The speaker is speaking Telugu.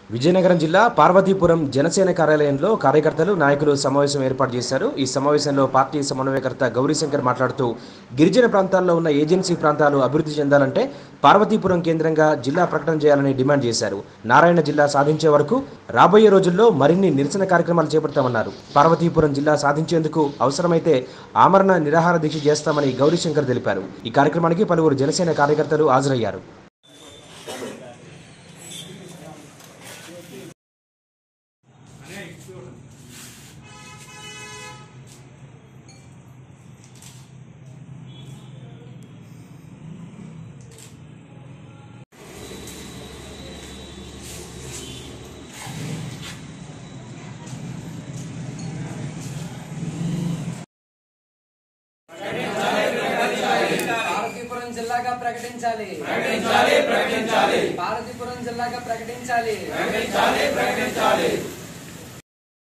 విజయనగరం జిల్లా పార్వతీపురం జనసేన కార్యాలయంలో కార్యకర్తలు నాయకులు సమావేశం ఏర్పాటు చేశారు। ఈ సమావేశంలో పార్టీ సమన్వయకర్త గౌరీశంకర్ మాట్లాడుతూ గిరిజన ప్రాంతాల్లో ఉన్న ఏజెన్సీ ప్రాంతాలు అభివృద్ధి చెందాలంటే పార్వతీపురం కేంద్రంగా జిల్లా ప్రకటన చేయాలని డిమాండ్ చేశారు। నారాయణ జిల్లా సాధించే వరకు రాబోయే రోజుల్లో మరిన్ని నిరసన కార్యక్రమాలు చేపడతామన్నారు। పార్వతీపురం జిల్లా సాధించేందుకు అవసరమైతే ఆమరణ నిరాహార దీక్ష చేస్తామని గౌరీశంకర్ తెలిపారు। ఈ కార్యక్రమానికి పలువురు జనసేన కార్యకర్తలు హాజరయ్యారు। పార్వతీపురం జిల్లాగా ప్రకటించాలి। పార్వతీపురం జిల్లాగా ప్రకటించాలి।